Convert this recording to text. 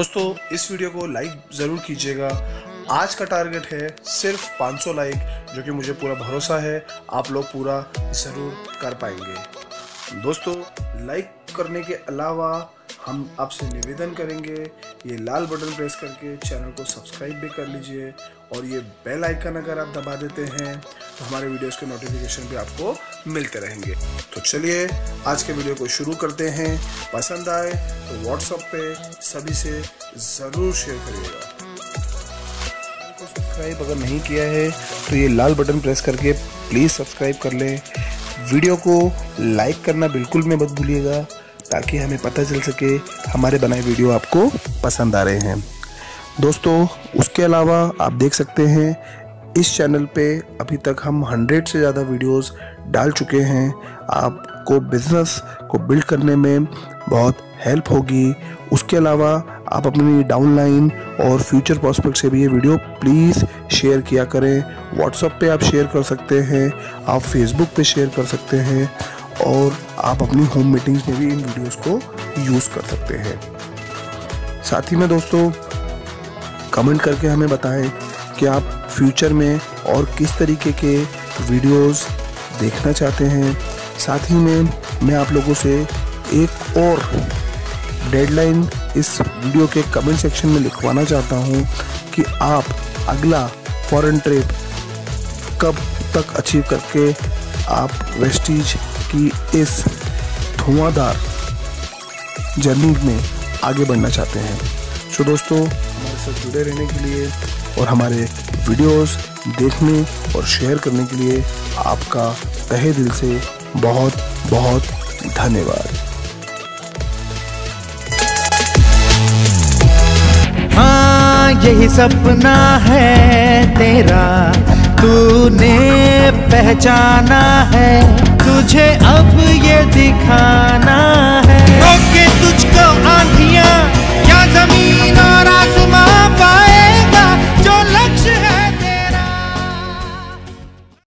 दोस्तों इस वीडियो को लाइक ज़रूर कीजिएगा। आज का टारगेट है सिर्फ 500 लाइक, जो कि मुझे पूरा भरोसा है आप लोग पूरा ज़रूर कर पाएंगे। दोस्तों लाइक करने के अलावा हम आपसे निवेदन करेंगे ये लाल बटन प्रेस करके चैनल को सब्सक्राइब भी कर लीजिए, और ये बेल आइकन अगर आप दबा देते हैं तो हमारे वीडियोस के नोटिफिकेशन भी आपको मिलते रहेंगे। तो चलिए आज के वीडियो को शुरू करते हैं। पसंद आए तो व्हाट्सएप पे सभी से ज़रूर शेयर करिएगा। सब्सक्राइब अगर नहीं किया है तो ये लाल बटन प्रेस करके प्लीज़ सब्सक्राइब कर लें। वीडियो को लाइक करना बिल्कुल मत भूलिएगा, ताकि हमें पता चल सके हमारे बनाए वीडियो आपको पसंद आ रहे हैं। दोस्तों उसके अलावा आप देख सकते हैं इस चैनल पे अभी तक हम 100 से ज़्यादा वीडियोस डाल चुके हैं। आपको बिजनेस को बिल्ड करने में बहुत हेल्प होगी। उसके अलावा आप अपनी डाउनलाइन और फ्यूचर प्रॉस्पेक्ट से भी ये वीडियो प्लीज़ शेयर किया करें। व्हाट्सएप पे आप शेयर कर सकते हैं, आप फेसबुक पे शेयर कर सकते हैं, और आप अपनी होम मीटिंग्स में भी इन वीडियोस को यूज़ कर सकते हैं। साथ ही में दोस्तों कमेंट करके हमें बताएं कि आप फ्यूचर में और किस तरीके के वीडियोस देखना चाहते हैं। साथ ही में मैं आप लोगों से एक और डेडलाइन इस वीडियो के कमेंट सेक्शन में लिखवाना चाहता हूं कि आप अगला फॉरेन ट्रिप कब तक अचीव करके आप वेस्टीज की इस धुआंधार जर्नी में आगे बढ़ना चाहते हैं। सो दोस्तों हमारे साथ जुड़े रहने के लिए और हमारे वीडियोस देखने और शेयर करने के लिए आपका तहे दिल से बहुत बहुत धन्यवाद। हाँ यही सपना है तेरा, तूने पहचाना है, तुझे अब ये दिखाना है। रोके तुझको आंधियां